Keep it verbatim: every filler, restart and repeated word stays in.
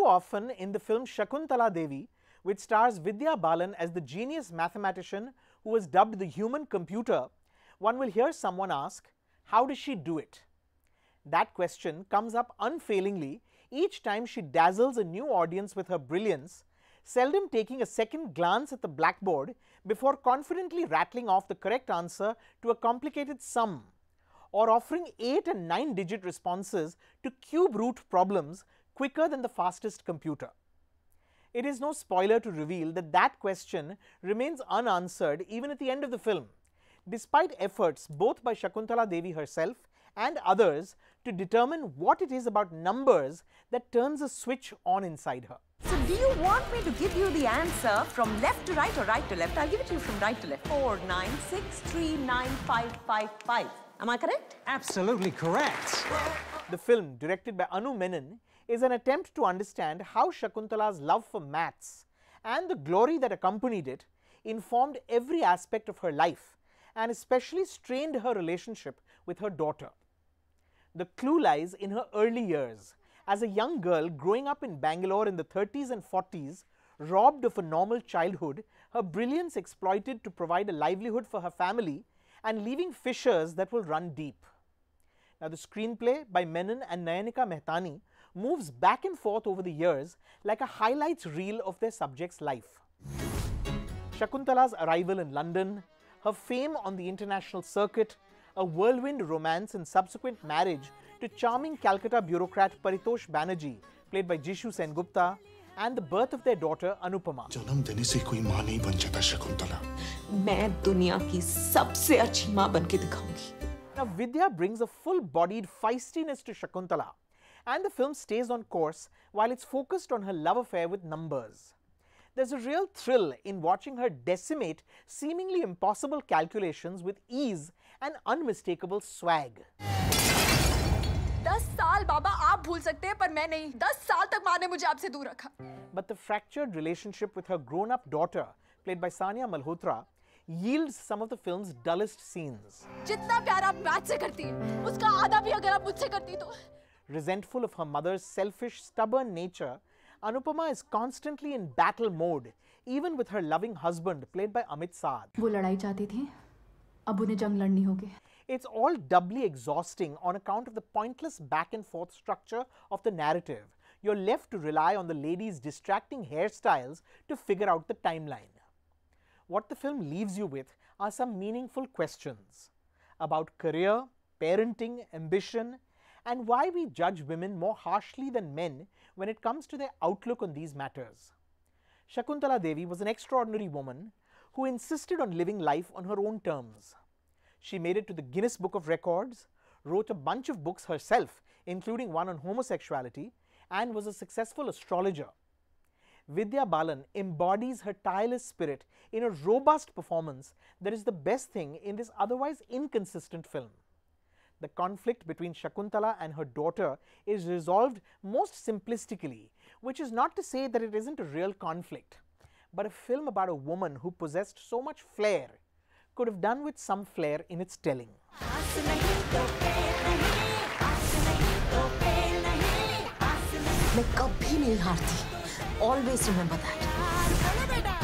often in the film Shakuntala Devi, which stars Vidya Balan as the genius mathematician who was dubbed the human computer, one will hear someone ask, how does she do it? That question comes up unfailingly each time she dazzles a new audience with her brilliance, seldom taking a second glance at the blackboard before confidently rattling off the correct answer to a complicated sum, or offering eight and nine digit responses to cube root problems quicker than the fastest computer. It is no spoiler to reveal that that question remains unanswered even at the end of the film, despite efforts both by Shakuntala Devi herself and others to determine what it is about numbers that turns a switch on inside her. So do you want me to give you the answer from left to right or right to left? I'll give it to you from right to left. four, nine, six, three, nine, five, five, five. Am I correct? Absolutely correct. The film, directed by Anu Menon, is an attempt to understand how Shakuntala's love for maths and the glory that accompanied it informed every aspect of her life and especially strained her relationship with her daughter. The clue lies in her early years. As a young girl growing up in Bangalore in the thirties and forties, robbed of a normal childhood, her brilliance exploited to provide a livelihood for her family and leaving fissures that will run deep. Now, the screenplay by Menon and Nayanika Mehtani moves back and forth over the years like a highlights reel of their subject's life. Shakuntala's arrival in London, her fame on the international circuit, a whirlwind romance and subsequent marriage to charming Calcutta bureaucrat Paritosh Banerjee, played by Jishu Sengupta, and the birth of their daughter Anupama. जन्म देने से कोई माँ नहीं बन जाता शकुंतला। मैं दुनिया की सबसे अच्छी माँ बन के दिखाऊंगी। Now, Vidya brings a full-bodied feistiness to Shakuntala, and the film stays on course while it's focused on her love affair with numbers. There's a real thrill in watching her decimate seemingly impossible calculations with ease and unmistakable swag. दस साल बाबा आप भूल सकते हैं पर मैं नहीं। दस साल तक माँ ने मुझे आपसे दूर रखा। But the fractured relationship with her grown-up daughter, played by Sania Malhotra, yields some of the film's dullest scenes. जितना प्यार आप मैथ से करती हैं, उसका आधा भी अगर आप मुझसे करती तो। Resentful of her mother's selfish, stubborn nature, Anupama is constantly in battle mode, even with her loving husband, played by Amit Saad. वो लड़ाई चाहती थी, अब उन्हें जंग लड़नी होगी. It's all doubly exhausting on account of the pointless back and forth structure of the narrative. You're left to rely on the lady's distracting hairstyles to figure out the timeline. What the film leaves you with are some meaningful questions about career, parenting, ambition, and why we judge women more harshly than men when it comes to their outlook on these matters. Shakuntala Devi was an extraordinary woman who insisted on living life on her own terms. She made it to the Guinness Book of Records, wrote a bunch of books herself, including one on homosexuality, and was a successful astrologer. Vidya Balan embodies her tireless spirit in a robust performance that is the best thing in this otherwise inconsistent film. The conflict between Shakuntala and her daughter is resolved most simplistically, which is not to say that it isn't a real conflict, but a film about a woman who possessed so much flair could have done with some flair in its telling. मैं कभी नहीं हारती. Always remember that.